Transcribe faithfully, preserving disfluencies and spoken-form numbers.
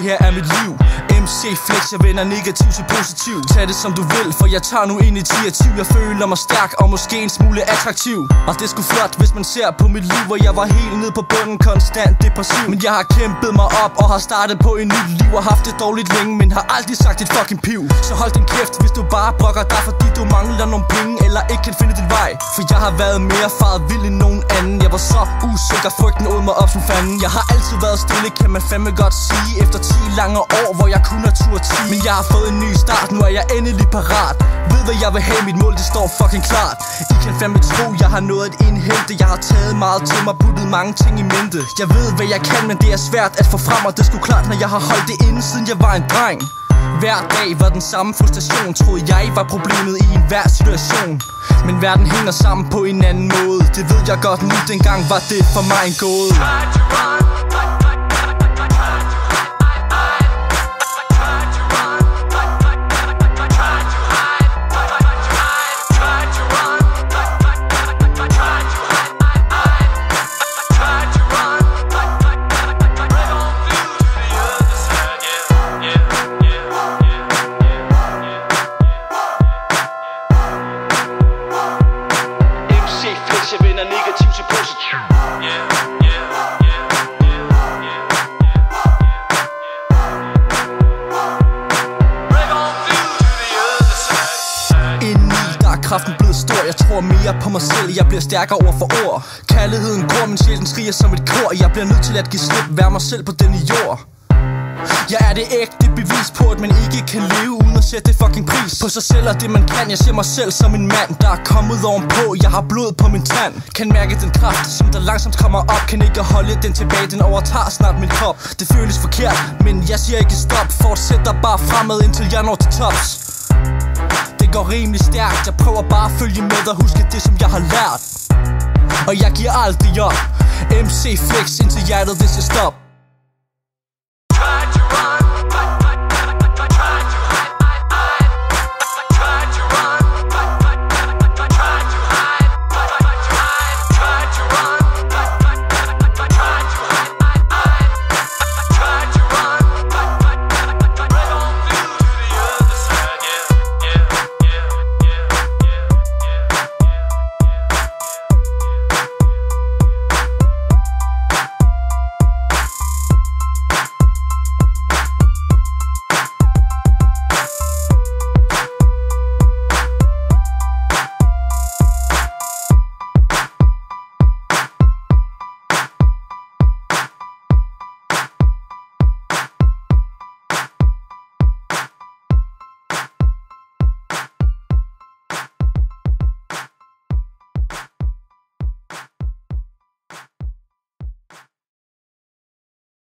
her er mit liv. M C Flex, jeg vender negativ til positiv. Tag det som du vil, for jeg tager nu initiativ. Jeg føler mig stærk og måske en smule attraktiv. Og det er sgu flot, hvis man ser på mit liv, hvor jeg var helt nede på bunden, konstant depressiv. Men jeg har kæmpet mig op og har startet på en nyt liv. Og haft det dårligt længe, men har aldrig sagt et fucking piv. Så hold din kæft, hvis du bare brokker dig, fordi du mangler nogle penge eller ikke kan finde din vej. For jeg har været mere faret vild end nogen anden. Jeg var så usikker, frygten åd mig op som fanden. Jeg har altid været stille, kan man fandme godt sige. Efter ti lange år, hvor jeg kun har tur ti. Men jeg har fået en ny start, nu er jeg endelig parat. Ved hvad jeg vil have, mit mål det står fucking klart. I kan fandme tro, jeg har nået at indhente. Jeg har taget meget til mig, puttet mange ting i mente. Jeg ved hvad jeg kan, men det er svært at få frem. Og det er sgu klart, når jeg har holdt det inde, siden jeg var en dreng. Hver dag var den samme frustration. Troede jeg var problemet i enhver situation. Men verden hænger sammen på en anden måde. Det ved jeg godt nu, dengang var det for mig en gåde. Jeg vender negativ til positiv. Indeni der er kraften blevet stor. Jeg tror mere på mig selv. Jeg bliver stærkere over for ord. Kærligheden gror, men sjælen skriger som et kor. Jeg bliver nødt til at give slip, være mig selv på denne jord. Jeg er det ægte bevis på, at man ikke kan leve uden at sætte fucking pris på sig selv og det man kan. Jeg ser mig selv som en mand, der er kommet ovenpå. Jeg har blod på min tand. Kan mærke den kraft, som der langsomt kommer op. Kan ikke holde den tilbage, den overtager snart min krop. Det føles forkert, men jeg siger ikke stop. Fortsætter bare fremad indtil jeg når til tops. Det går rimelig stærkt, jeg prøver bare at følge med og huske det som jeg har lært. Og jeg giver aldrig op. M C Flex indtil hjertet det skal stoppe.